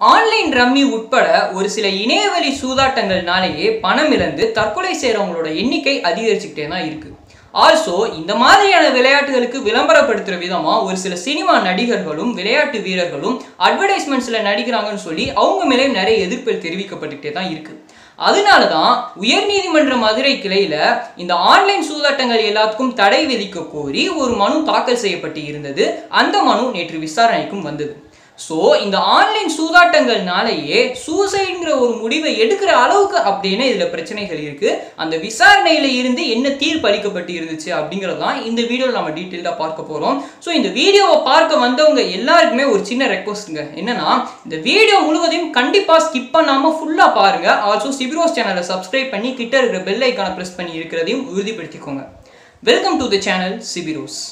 Online rummy உட்பட ஒரு சில இணையவழி சூதாட்டங்கள்னாலேயே பணம் இழந்து தற்கொலை செய்கிறவங்களோட எண்ணிக்கை அதிகரிச்சுக்கிட்டே தான் இருக்கு. ஆல்சோ இந்த மாதிரியான விளையாட்டுகளுக்கு விளம்பரப்படுத்துகிற விதமாக ஒரு சில சினிமா நடிகர்களும் விளையாட்டு வீரர்களும் அட்வர்டைஸ்மெண்ட்ஸில் நடிக்கிறாங்கன்னு சொல்லி அவங்க மேலே நிறைய எதிர்ப்புகள் தெரிவிக்கப்பட்டுக்கிட்டே தான் இருக்கு. அதனால தான் உயர்நீதிமன்ற மதுரை கிளையில இந்த ஆன்லைன் சூதாட்டங்கள் எல்லாத்துக்கும் தடை விதிக்க கோரி ஒரு மனு தாக்கல் செய்யப்பட்டு இருந்தது. அந்த மனு நேற்று விசாரணைக்கும் வந்தது. ஸோ இந்த ஆன்லைன் சூதாட்டங்கள்னாலேயே சூசைடுங்கிற ஒரு முடிவை எடுக்கிற அளவுக்கு அப்படின்னு இதில் பிரச்சனைகள் இருக்குது. அந்த விசாரணையில் இருந்து என்ன தீர்ப்பு அளிக்கப்பட்டு இருந்துச்சு அப்படிங்கிறது தான் இந்த வீடியோவில் நம்ம டீட்டெயிலாக பார்க்க போகிறோம். ஸோ இந்த வீடியோவை பார்க்க வந்தவங்க எல்லாருக்குமே ஒரு சின்ன ரெக்வஸ்ட்டுங்க. என்னன்னா, இந்த வீடியோ முழுவதையும் கண்டிப்பாக ஸ்கிப் பண்ணாமல் ஃபுல்லாக பாருங்கள். ஆல்சோ சிபிரோஸ் சேனலை சப்ஸ்கிரைப் பண்ணி கிட்ட இருக்கிற பெல் ஐக்கானை ப்ரெஸ் பண்ணி இருக்கிறதையும் உறுதிப்படுத்திக்கோங்க. வெல்கம் டு தி சேனல் சிபிரோஸ்.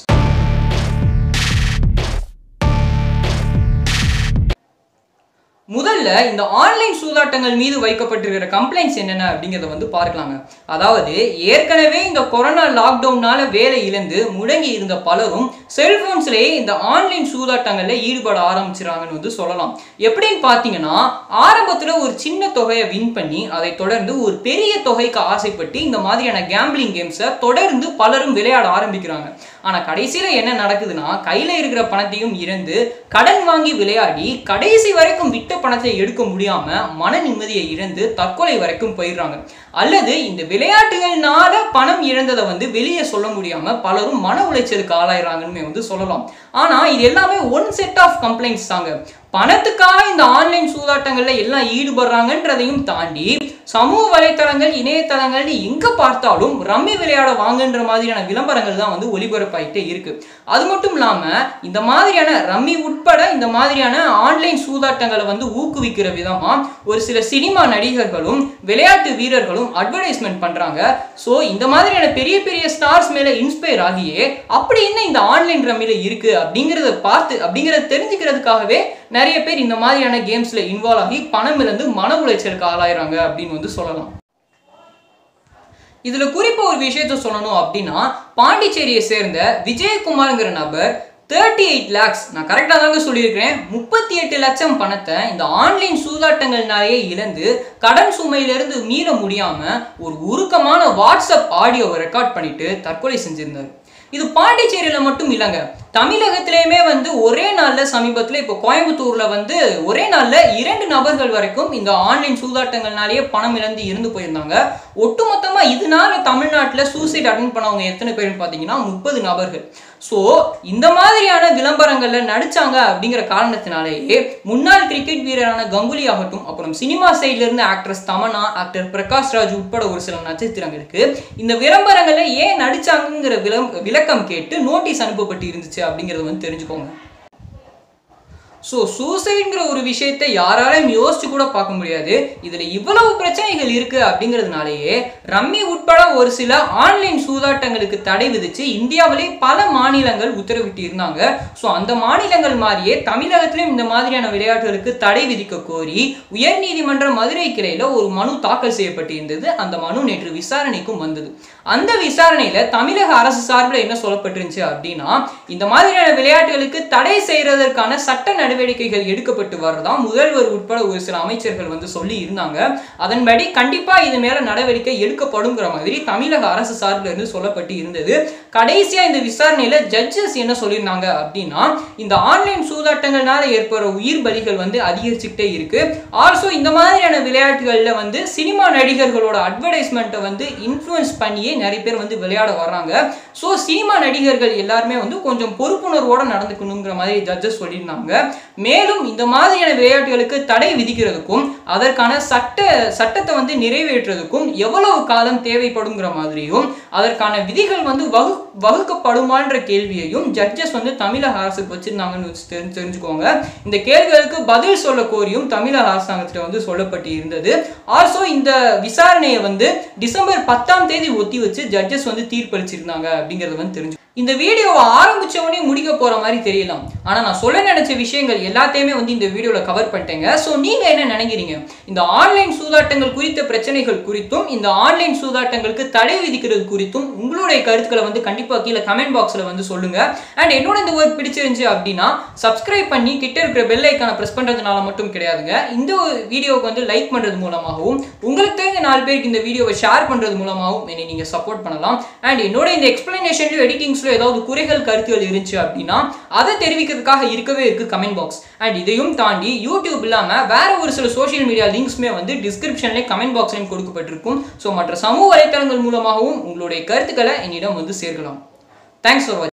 முதல்ல இந்த ஆன்லைன் சூதாட்டங்கள் மீது வைக்கப்பட்டிருக்கிற கம்ப்ளைண்ட்ஸ் என்னென்ன அப்படிங்கிறத பார்க்கலாங்க. அதாவது ஏற்கனவே இந்த கொரோனா லாக்டவுனால வேலை இழந்து முடங்கி இருந்த பலரும் செல்போன்ஸ்லேயே இந்த ஆன்லைன் சூதாட்டங்களில் ஈடுபட ஆரம்பிச்சிடறாங்கன்னு சொல்லலாம். எப்படின்னு பார்த்தீங்கன்னா, ஆரம்பத்தில் ஒரு சின்ன தொகையை வின் பண்ணி அதை தொடர்ந்து ஒரு பெரிய தொகைக்கு ஆசைப்பட்டு இந்த மாதிரியான கேம்பிளிங் கேம்ஸை தொடர்ந்து பலரும் விளையாட ஆரம்பிக்கிறாங்க. ஆனால் கடைசியில் என்ன நடக்குதுன்னா, கையில் இருக்கிற பணத்தையும் இழந்து கடன் வாங்கி விளையாடி கடைசி வரைக்கும் விட்ட பணத்தை எடுக்க முடியாம மன நிம்மதியை இழந்து தற்கொலை வரைக்கும் போயிடுறாங்க. அல்லது இந்த விளையாட்டுகள்னால பணம் இழந்ததை வெளியே சொல்ல முடியாம பலரும் மன உளைச்சலுக்கு ஆளாயிறாங்கன்னு சொல்லலாம். ஆனா இது எல்லாமே ஒன் செட் ஆஃப் கம்ப்ளைண்ட்ஸ் தாங்க. பணத்துக்காக இந்த ஆன்லைன் சூதாட்டங்கள்ல எல்லாம் ஈடுபடுறாங்கன்றதையும் தாண்டி சமூக வலைத்தளங்கள் இணையதளங்கள் எங்க பார்த்தாலும் ரம்மி விளையாட வாங்கன்ற மாதிரியான விளம்பரங்கள் தான் ஒளிபரப்பாயிட்டே இருக்கு. அது மட்டும் இல்லாம இந்த மாதிரியான ரம்மி உட்பட இந்த மாதிரியான ஆன்லைன் சூதாட்டங்களை ஊக்குவிக்கிற விதமா ஒரு சில சினிமா நடிகர்களும் விளையாட்டு வீரர்களும் அட்வர்டைஸ்மெண்ட் பண்றாங்க. ஸோ இந்த மாதிரியான பெரிய பெரிய ஸ்டார்ஸ் மேல இன்ஸ்பயர் ஆகியே அப்படி என்ன இந்த ஆன்லைன் ரம்மில இருக்கு அப்படிங்கறத தெரிஞ்சுக்கிறதுக்காகவே நிறைய பேர் இந்த மாதிரியான கேம்ஸ்ல இன்வால்வ் ஆகி பணம் இழந்து மன உளைச்சலுக்கு ஆளாயிறாங்க அப்படின்னு சொல்லலாம். இதுல குறிப்பா ஒரு விஷயத்த சொல்லணும் அப்படின்னா, பாண்டிச்சேரியை சேர்ந்த விஜயகுமார்ங்கிற நபர் 38 lakhs, நான் கரெக்டாக தாங்க சொல்லியிருக்கிறேன், 38 லட்சம் பணத்தை இந்த ஆன்லைன் சூதாட்டங்கள்னாலேயே இழந்து கடன் சுமையிலிருந்து மீள முடியாம ஒரு உருக்கமான வாட்ஸ்அப் ஆடியோவை ரெக்கார்ட் பண்ணிட்டு தற்கொலை செஞ்சிருந்தார். இது பாண்டிச்சேரியில மட்டும் இல்லைங்க, தமிழகத்திலேயுமே ஒரே நாள்ல சமீபத்தில் இப்போ கோயம்புத்தூர்ல ஒரே நாள்ல 2 நபர்கள் வரைக்கும் இந்த ஆன்லைன் சூதாட்டங்கள்னாலேயே பணம் இழந்து இருந்து போயிருந்தாங்க. ஒட்டுமொத்தமா இதனால தமிழ்நாட்டில் சூசைட் அட்டன் பண்ணவங்க எத்தனை பேருன்னு பார்த்தீங்கன்னா 30 நபர்கள். ஸோ இந்த மாதிரியான விளம்பரங்கள்ல நடிச்சாங்க அப்படிங்கிற காரணத்தினாலேயே முன்னாள் கிரிக்கெட் வீரரான கங்குலி ஆகட்டும், அப்புறம் சினிமா சைட்ல இருந்து ஆக்ட்ரஸ் தமன்னா, ஆக்டர் பிரகாஷ் ராஜ் உட்பட ஒரு சில நட்சத்திரங்களுக்கு இந்த விளம்பரங்கள்ல ஏன் நடிச்சாங்கிற விளக்கம் கேட்டு நோட்டீஸ் அனுப்பப்பட்டு இருந்துச்சு அப்படிங்கிறது தெரிஞ்சுக்கோங்க. ஸோ சூசைடுங்கிற ஒரு விஷயத்தை யாராலையும் யோசிச்சு கூட பார்க்க முடியாது. இதில் இவ்வளவு பிரச்சனைகள் இருக்கு அப்படிங்கிறதுனாலேயே ரம்மி உட்பட ஒரு சில ஆன்லைன் சூதாட்டங்களுக்கு தடை விதிச்சு இந்தியாவிலே பல மாநிலங்கள் உத்தரவிட்டு இருந்தாங்க. ஸோ அந்த மாநிலங்கள் மாதிரியே தமிழகத்திலும் இந்த மாதிரியான விளையாட்டுகளுக்கு தடை விதிக்க கோரி உயர்நீதிமன்ற மதுரை கிளையில ஒரு மனு தாக்கல் செய்யப்பட்டு இருந்தது. அந்த மனு நேற்று விசாரணைக்கும் வந்தது. அந்த விசாரணையில தமிழக அரசு சார்பில் என்ன சொல்லப்பட்டிருந்துச்சு அப்படின்னா, இந்த மாதிரியான விளையாட்டுகளுக்கு தடை செய்யறதற்கான சட்ட நடவடிக்கைகள் எடுக்கப்பட்டு வரதா முதல்வர் உட்பட ஒரு சில அமைச்சர்கள் சொல்லி இருந்தாங்க. அதன்படி கண்டிப்பா இது மேல நடவடிக்கை எடுக்கப்படுங்கிற மாதிரி தமிழக அரசு சார்பில் இருந்து சொல்லப்பட்டு இருந்தது. கடைசியா இந்த விசாரணையில ஜட்ஜஸ் என்ன சொல்லியிருந்தாங்க அப்படின்னா, இந்த ஆன்லைன் சூதாட்டங்கள்னால ஏற்படுற உயிர் பலிகள் அதிகரிச்சுக்கிட்டே இருக்கு. ஆல்சோ இந்த மாதிரியான விளையாட்டுகள்ல சினிமா நடிகர்களோட அட்வர்டைஸ்மெண்ட்டை இன்ஃப்ளூயன்ஸ் பண்ணியே நிறைய பேர் விளையாட வர்றாங்க. ஸோ சினிமா நடிகர்கள் எல்லாருமே கொஞ்சம் பொறுப்புணர்வோட நடந்துக்கணுங்கிற மாதிரி ஜட்ஜஸ் சொல்லியிருந்தாங்க. மேலும் இந்த மாதிரியான விளையாட்டுகளுக்கு தடை விதிக்கிறதுக்கும் அதற்கான சட்டத்தை நிறைவேற்றுறதுக்கும் எவ்வளவு காலம் தேவைப்படுங்கிற மாதிரியும் அதற்கான விதிகள் வகுக்கப்படுமான்ற கேள்வியையும் ஜட்ஜஸ் தமிழக அரசுக்கு வச்சிருந்தாங்கன்னு தெரிஞ்சுக்கோங்க. இந்த கேள்விகளுக்கு பதில் சொல்ல கோரியும் தமிழக அரசாங்கத்திட்ட சொல்லப்பட்டு இருந்தது. ஆல்சோ இந்த விசாரணையை டிசம்பர் 10ஆம் தேதி ஒத்தி வச்சு ஜட்ஜஸ் தீர்ப்பளிச்சிருந்தாங்க அப்படிங்கிறது தெரிஞ்சு. இந்த வீடியோவை ஆரம்பிச்சவனே முடிக்க போற மாதிரி தெரியலாம். ஆனா நான் சொல்ல நினைச்ச விஷயங்கள் எல்லாத்தையுமே வந்து இந்த வீடியோல கவர் பண்ணிட்டேங்க. சோ நீங்க என்ன நினைக்கிறீங்க? இந்த ஆன்லைன் சூதாட்டங்கள் குறித்த பிரச்சனைகள் குறித்தும் இந்த ஆன்லைன் சூதாட்டங்களுக்கு தடை விதிக்கிறது குறித்தும் உங்களுடைய கருத்துக்களை வந்து கண்டிப்பா கீழே கமெண்ட் பாக்ஸ்ல வந்து சொல்லுங்க. அண்ட் என்னோட இந்த ஒர்க் பிடிச்சிருந்துச்சு அப்படின்னா சப்ஸ்கிரைப் பண்ணி கிட்ட இருக்கிற பெல் ஐக்கானை பிரஸ் பண்றதுனால மட்டும் கிடையாதுங்க. இந்த வீடியோவுக்கு வந்து லைக் பண்றது மூலமாகவும் உங்களுக்கு தெரிஞ்ச 4 பேருக்கு இந்த வீடியோவை ஷேர் பண்றது மூலமாகவும் என்னை நீங்க சப்போர்ட் பண்ணலாம். அண்ட் என்னோட இந்த எக்ஸ்பிளனேஷன்லயும் எடிட்டிங்ஸ்ல ஏதாவது குறைகள் கருத்துகள் இருந்துச்சு அப்படின்னா அதை தெரிவிக்கிறதுக்காக இருக்கவே இருக்கு கமெண்ட் பாக்ஸ். அண்ட் இதையும் தாண்டி யூடியூப் இல்லாம வேற ஒரு சில சோஷியல் மீடியா லிங்க்ஸ்மே வந்து டிஸ்கிரிப்ஷன்ல கமெண்ட் பாக்ஸ்லயும் கொடுக்கப்பட்டிருக்கும். ஸோ மற்ற சமூக வலைத்தளங்கள் மூலமாகவும் உங்களுடைய கருத்துக்களை என்னிடம் வந்து சேர்க்கலாம். தேங்க்ஸ் ஃபார் வாட்சிங்.